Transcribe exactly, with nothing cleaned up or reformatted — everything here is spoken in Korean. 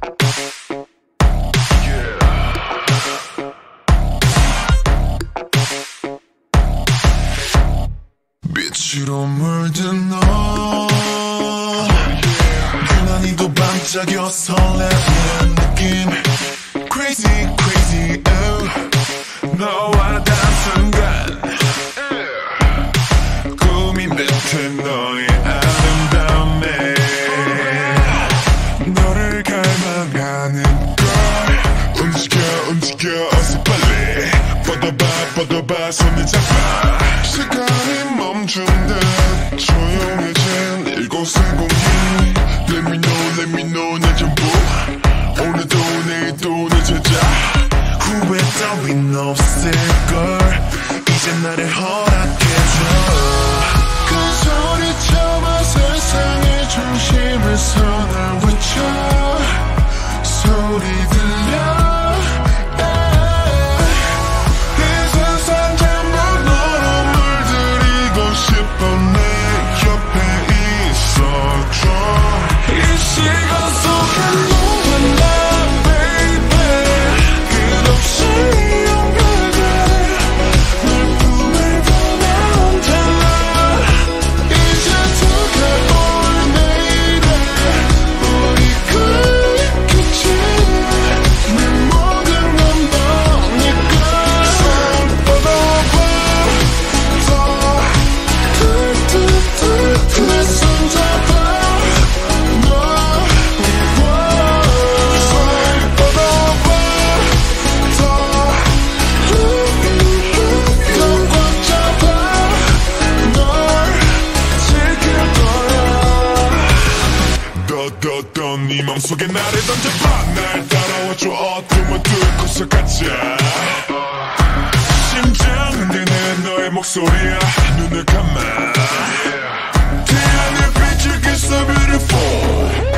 빛으로 물든 너 유난히도 반짝여 설레는 느낌 Crazy crazy oh 너와 단 순간 꿈이 뱉은 너의 아름다움에 너를 갈망하는 걸 움직여 움직여 어서 빨리 뻗어봐 뻗어봐 손을 잡아 시간이 멈춘 듯 조용해진 이곳의 공기 Let me know let me know 내 전부 오늘도 내일도 늦어져 후회 따윈 없을걸 이제 나를 허락해줘 그 소리처럼 세상의 중심을 손을 외쳐 소리 들려 던 네 맘속에 나를 던져봐 날 따라와줘 어둠을 뚫고서 가자 심장 흔드는 너의 목소리야 눈을 감아 태양의 빛을 It's so beautiful